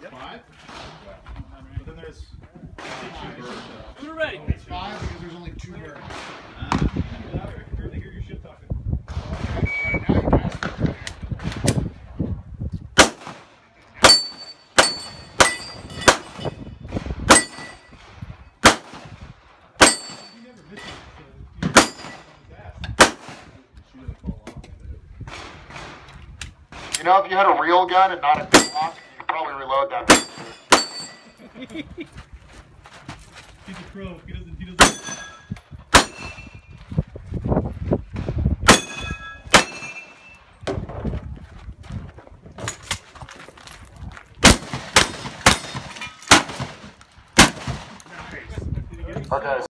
5? But then there's 2 birds. We're ready. It's 5 because there's only 2 birds. I can barely hear your shit talking. Right now you guys. You know, if you had a real gun and not a Glock, you could probably reload that. He's a pro. He doesn't. Okay.